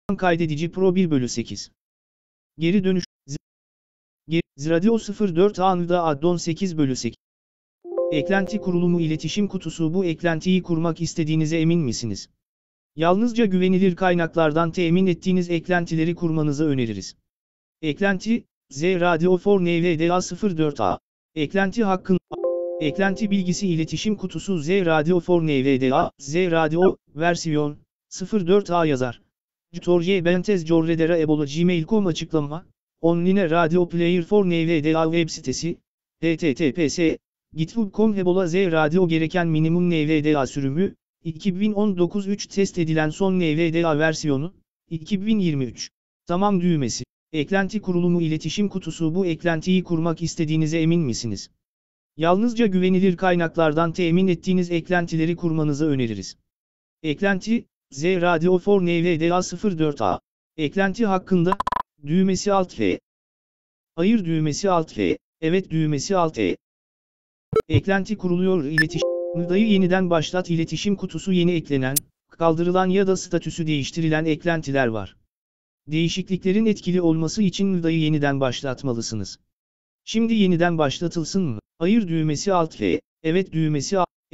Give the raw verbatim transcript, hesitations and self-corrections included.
Kaydedici Pro bir bölü sekiz. Geri dönüş. Z Radio sıfır dört A'da addon sekiz bölü sekiz. Eklenti kurulumu iletişim kutusu. Bu eklentiyi kurmak istediğinize emin misiniz? Yalnızca güvenilir kaynaklardan temin ettiğiniz eklentileri kurmanızı öneririz. Eklenti, Z Radio for N V D A sıfır dört A. Eklenti hakkında. Eklenti bilgisi iletişim kutusu Z Radio for N V D A, Z Radio, versiyon, sıfır dört A yazar. Jorge Bentez Jorredera Ebola gmail nokta com açıklama, Online Radio Player for N V D A web sitesi, H T T P S, github nokta com Ebola Z Radio gereken minimum N V D A sürümü, iki bin on dokuz üç test edilen son N V D A versiyonu, iki bin yirmi üç. Tamam düğmesi. Eklenti kurulumu iletişim kutusu. Bu eklentiyi kurmak istediğinize emin misiniz? Yalnızca güvenilir kaynaklardan temin ettiğiniz eklentileri kurmanızı öneririz. Eklenti, Z Radio for N V D A sıfır dört A. Eklenti hakkında, düğmesi Alt F. Hayır düğmesi Alt F. Evet düğmesi Alt E. Eklenti kuruluyor. İletişim. Nıda'yı yeniden başlat. İletişim kutusu yeni eklenen, kaldırılan ya da statüsü değiştirilen eklentiler var. Değişikliklerin etkili olması için Nıda'yı yeniden başlatmalısınız. Şimdi yeniden başlatılsın mı? Hayır düğmesi Alt F. Evet düğmesi Alt